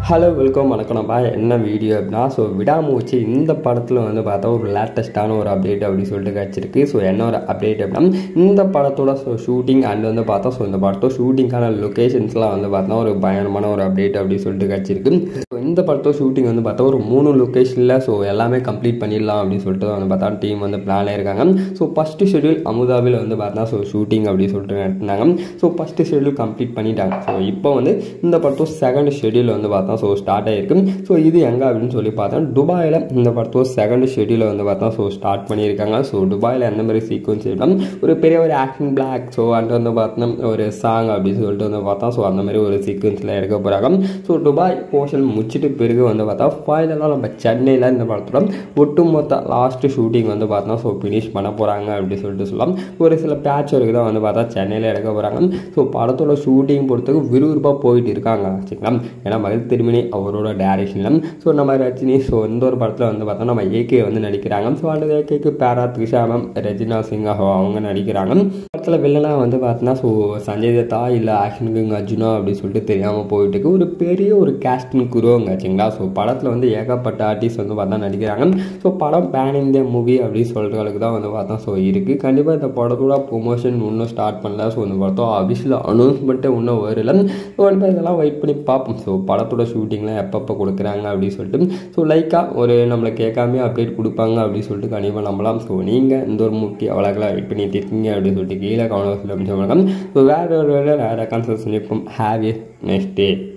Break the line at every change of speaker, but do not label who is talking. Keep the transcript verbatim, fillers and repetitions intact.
Hello welcome வணக்கம். நம்ம என்ன வீடியோ அப்படின்னா, ஸோ விடாமூச்சி இந்த படத்தில் வந்து பார்த்தா ஒரு லேட்டஸ்ட்டான ஒரு அப்டேட் அப்படின்னு சொல்லிட்டு கிடச்சிருக்கு. ஸோ என்ன ஒரு அப்டேட் அப்படின்னா, இந்த படத்தோட ஸோ ஷூட்டிங் அண்ட் வந்து பார்த்தா ஸோ இந்த படத்தோட ஷூட்டிங்கான லொக்கேஷன்ஸ்லாம் வந்து பார்த்தா ஒரு பயங்கரமான ஒரு அப்டேட் அப்படின்னு சொல்லிட்டு கிடச்சிருக்கு. ஸோ இந்த படத்தோட ஷூட்டிங் வந்து பார்த்தா ஒரு மூணு லொக்கேஷனில் ஸோ எல்லாமே கம்ப்ளீட் பண்ணிடலாம் அப்படின்னு சொல்லிட்டு வந்து பார்த்தா டீம் வந்து பிளான் ஆயிருக்காங்க. ஸோ ஃபஸ்ட்டு ஷெடியூல் அமுதாபில் வந்து பார்த்தா ஸோ ஷூட்டிங் அப்படின்னு சொல்லிட்டு நடத்தினாங்க. ஸோ ஃபஸ்ட்டு ஷெடியூல் கம்ப்ளீட் பண்ணிட்டாங்க. ஸோ இப்போ வந்து இந்த படத்தோட செகண்ட் ஷெடியூல் வந்து பார்த்தா ஸோ ஸ்டார்ட் ஆகிருக்கு. ஸோ இது எங்கே அப்படின்னு சொல்லி பார்த்தா துபாயில் இந்த படத்தோட செகண்ட் ஷெடியூலை வந்து பார்த்தா ஸோ ஸ்டார்ட் பண்ணியிருக்காங்க. ஸோ துபாயில் எந்த மாதிரி சீக்வன்ஸ் இருந்தால் ஒரு பெரிய ஒரு ஆக்ஷன் பிளாக் ஸோ அண்ட் வந்து பார்த்தோம் ஒரு சாங் அப்படின்னு சொல்லிட்டு வந்து பார்த்தா ஸோ அந்த மாதிரி ஒரு சீக்வன்ஸில் எடுக்க போகிறாங்க. ஸோ துபாய் போர்ஷன் முடிச்சுட்டு பிறகு வந்து பார்த்தா ஃபைனலாக நம்ம சென்னையில் இந்த படத்தோட ஒட்டுமொத்த லாஸ்ட்டு ஷூட்டிங் வந்து பார்த்தா ஸோ ஃபினிஷ் பண்ண போகிறாங்க அப்படின்னு சொல்லிட்டு சொல்லலாம். ஒரு சில பேட்ச் வரைக்கும் தான் வந்து பார்த்தா சென்னையில் எடுக்க போகிறாங்க. ஸோ படத்தோட ஷூட்டிங் பொறுத்தவரை விறுவிறுப்பாக போயிட்டு இருக்காங்க வச்சுக்கலாம். ஏன்னா மகிழ் திருமணி அவரோட டைரக்ஷனில் ஸோ நம்ம ரஜினி ஸோ இந்த ஒரு படத்தில் வந்து பார்த்தா நம்ம ஏகே வந்து நடிக்கிறாங்க. ஸோ அந்த ஏகேக்கு பேரா த்ரிஷா மேம், ரெஜினா சிங் அவங்க நடிக்கிறாங்க. படத்தில் வில்லனாக வந்து பார்த்தோன்னா ஸோ சஞ்சய் தத்தா இல்லை ஆக்ஷன் கிங் அர்ஜுனா அப்படின்னு சொல்லிட்டு தெரியாமல் போயிட்டு இருக்கு. ஒரு பெரிய ஒரு கேஸ்டிங் குருவங்க ஆச்சுங்களா. ஸோ படத்தில் வந்து ஏகப்பட்ட ஆர்டிஸ்ட் வந்து பார்த்தா நடிக்கிறாங்க. ஸோ படம் பேன் இந்தியா மூவி அப்படின்னு சொல்கிறவங்களுக்கு தான் வந்து பார்த்தா ஸோ இருக்குது. கண்டிப்பாக இந்த படத்தோட ப்ரொமோஷன் இன்னும் ஸ்டார்ட் பண்ணல. ஸோ இந்த படத்தோட அபிஷியல் அனௌன்ஸ்மெண்ட்டு இன்னும் வரல. ஸோ கண்டிப்பாக இதெல்லாம் வெயிட் பண்ணி பார்ப்போம். ஸோ படத்தோட ஷூட்டிங்லாம் எப்பப்போ கொடுக்குறாங்க அப்படின்னு சொல்லிட்டு ஸோ லைக்காக ஒரு நம்மளை கேட்காமே அப்டேட் கொடுப்பாங்க அப்படின்னு சொல்லிட்டு கண்டிப்பாக நம்பலாம். ஸோ நீங்கள் இந்த ஒரு முக்கிய அவ்வளோக்கெல்லாம் வெயிட் பண்ணிட்டு இருக்கீங்க அப்படின்னு சொல்லிட்டு கீழே கவனம் அப்படின்னு சொல்லுவாங்க. ஸோ வேறு ஒரு வேறு வேறு கான்செப்ட் சொல்லியிருக்கோம். Have a next day.